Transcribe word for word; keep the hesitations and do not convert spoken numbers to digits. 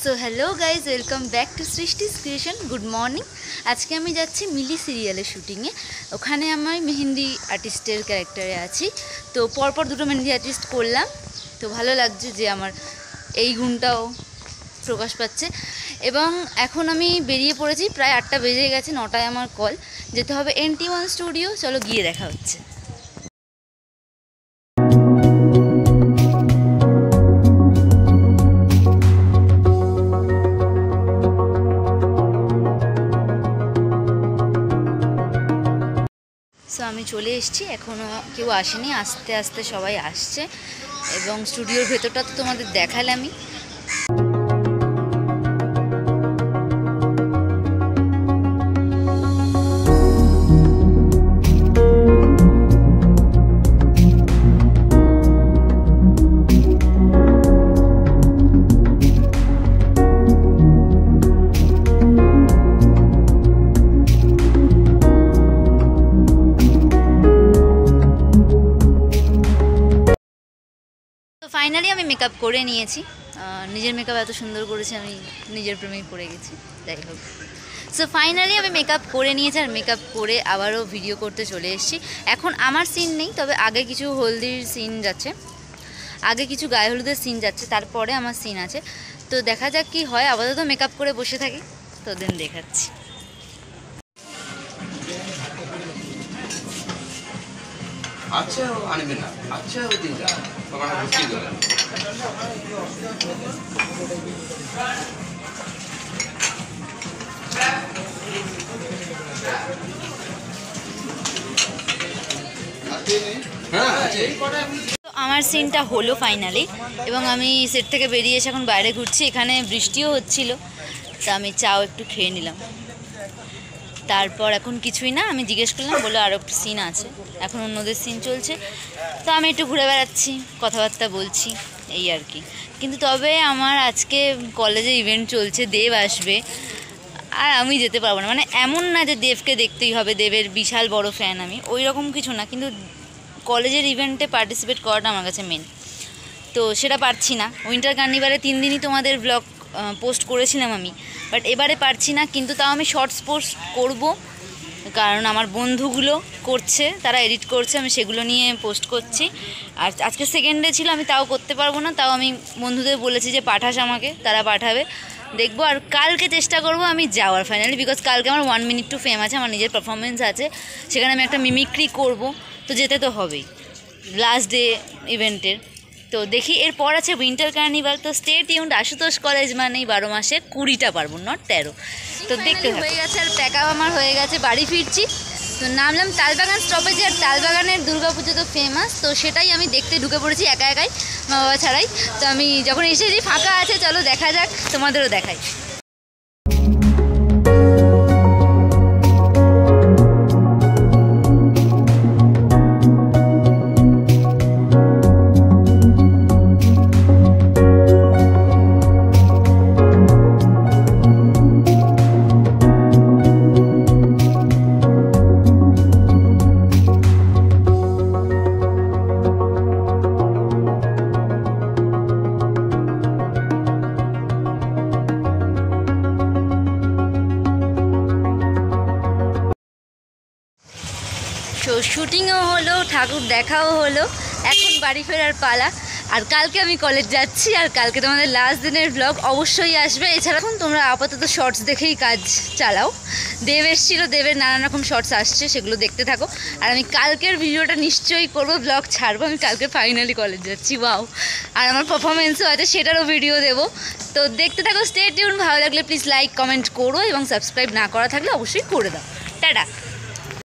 So hello guys, welcome back to Srishti's creation. Good morning. আজকে আমি যাচ্ছি মিলি সিরিয়ালের শুটিংয়ে। ওখানে আমি মেহেন্দি আর্টিস্টের ক্যারেক্টারে আছি। তো পরপর দুটো মেহেন্দি আর্টিস্ট করলাম, তো ভালো লাগছে যে আমার এই গুণটাও প্রকাশ পাচ্ছে। এবং এখন আমি বেরিয়ে পড়েছি, প্রায় আটটা বেজে গেছে, নটায় আমার কল, যেতে হবে এন টি ওয়ান স্টুডিও। চলো গিয়ে দেখা হচ্ছে। সো আমি চলে এসেছি, এখনও কেউ আসেনি, আস্তে আস্তে সবাই আসছে। এবং স্টুডিওর ভেতরটা তো তোমাদের দেখালামই। তো ফাইনালি আমি মেকআপ করে নিয়েছি। নিজের মেকআপ এত সুন্দর করেছি, আমি নিজের প্রেমেই পড়ে গেছি। যাই হোক, সো ফাইনালি আমি মেকআপ করে নিয়েছি, আর মেকআপ করে আবারও ভিডিও করতে চলে এসেছি। এখন আমার সিন নেই, তবে আগে কিছু হলদির সিন যাচ্ছে, আগে কিছু গায়ে হলুদের সিন যাচ্ছে, তারপরে আমার সিন আছে। তো দেখা যাক কি হয়। আপাতত মেকআপ করে বসে থাকি, তো দেন দেখাচ্ছি। আচ্ছা আনবে না, আচ্ছা ওদিন যা তোমার বুঝতে গেল। আমার সিনটা হলো ফাইনালি, এবং আমি সেট থেকে বেরিয়ে এসে এখন বাইরে ঘুরছি। এখানে বৃষ্টিও হচ্ছিল, তা আমি চাও একটু খেয়ে নিলাম। তারপর এখন কিছুই না, আমি জিজ্ঞেস করলাম, বলে আরও একটু সিন আছে, এখন অন্যদের সিন চলছে। তো আমি একটু ঘুরে বেড়াচ্ছি, কথাবার্তা বলছি, এই আর কি। কিন্তু তবে আমার আজকে কলেজে ইভেন্ট চলছে, দেব আসবে, আর আমি যেতে পারবো না। মানে এমন না যে দেবকে দেখতেই হবে, দেবের বিশাল বড় ফ্যান আমি, ওই রকম কিছু না, কিন্তু কলেজের ইভেন্টে পার্টিসিপেট করাটা আমার কাছে মেন। তো সেটা পারছি না। উইন্টার কার্নিভালে তিন দিনই তোমাদের ব্লগ পোস্ট করেছিলাম আমি, বাট এবারে পারছি না। কিন্তু তাও আমি শর্টস পোস্ট করব, কারণ আমার বন্ধুগুলো করছে, তারা এডিট করছে, আমি সেগুলো নিয়ে পোস্ট করছি। আর আজকে সেকেন্ড ডে ছিল, আমি তাও করতে পারবো না, তাও আমি বন্ধুদের বলেছি যে পাঠাস আমাকে, তারা পাঠাবে, দেখবো। আর কালকে চেষ্টা করবো আমি যাওয়ার ফাইনালি, বিকজ কালকে আমার ওয়ান মিনিট টু ফেম আছে, আমার নিজের পারফরমেন্স আছে, সেখানে আমি একটা মিমিক্রি করব, তো যেতে তো হবেই লাস্ট ডে ইভেন্টের। তো দেখি, এরপর আছে উইন্টার কার্নিভাল। তো স্টে টিউনড। আশুতোষ কলেজ মানেই বারো মাসে কুড়িটা পার্বণ, নট তেরো। তো দেখতে হয়ে গেছে, আর প্যাক আপ আমার হয়ে গেছে, বাড়ি ফিরছি। তো নামলাম তালবাগান স্টপেজে, আর তালবাগানের দুর্গাপুজো তো ফেমাস, তো সেটাই আমি দেখতে ঢুকে পড়েছি একা একাই, মা বাবা ছাড়াই। তো আমি যখন এসেছি ফাঁকা আছে, চলো দেখা যাক, তোমাদেরও দেখাই। তো শুটিংও হলো, ঠাকুর দেখাও হলো, এখন বাড়ি ফেরার পালা। আর কালকে আমি কলেজ যাচ্ছি, আর কালকে তোমাদের লাস্ট দিনের ব্লগ অবশ্যই আসবে। এছাড়া এখন তোমরা আপাতত শর্টস দেখেই কাজ চালাও। দেব এসেছিলো, দেবের নানান রকম শর্টস আসছে, সেগুলো দেখতে থাকো। আর আমি কালকের ভিডিওটা নিশ্চয়ই করবো, ব্লগ ছাড়বো। আমি কালকে ফাইনালি কলেজ যাচ্ছি, ওয়াও। আর আমার পারফরমেন্সও আছে, সেটারও ভিডিও দেবো। তো দেখতে থাকো, স্টে টিউন। ভালো লাগলে প্লিজ লাইক কমেন্ট করো, এবং সাবস্ক্রাইব না করা থাকলে অবশ্যই করে দাও। টাটা।